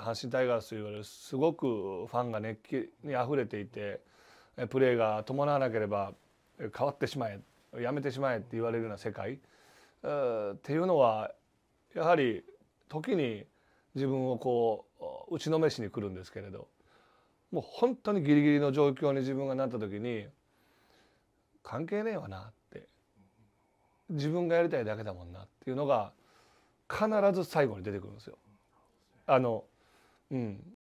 阪神タイガースといわれるすごくファンが熱気にあふれていて、プレーが伴わなければ変わってしまえ、やめてしまえって言われるような世界っていうのはやはり時に自分をこう打ちのめしに来るんですけれど、もう本当にギリギリの状況に自分がなった時に関係ねえわなって、自分がやりたいだけだもんなっていうのが必ず最後に出てくるんですよ。